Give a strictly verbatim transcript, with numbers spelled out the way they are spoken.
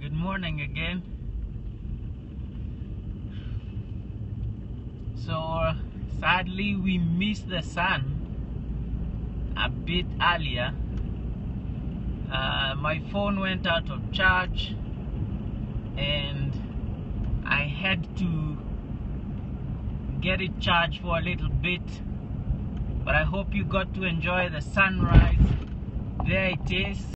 Good morning again. So sadly we missed the sun a bit earlier. Uh, my phone went out of charge and I had to get it charged for a little bit, but I hope you got to enjoy the sunrise. There it is.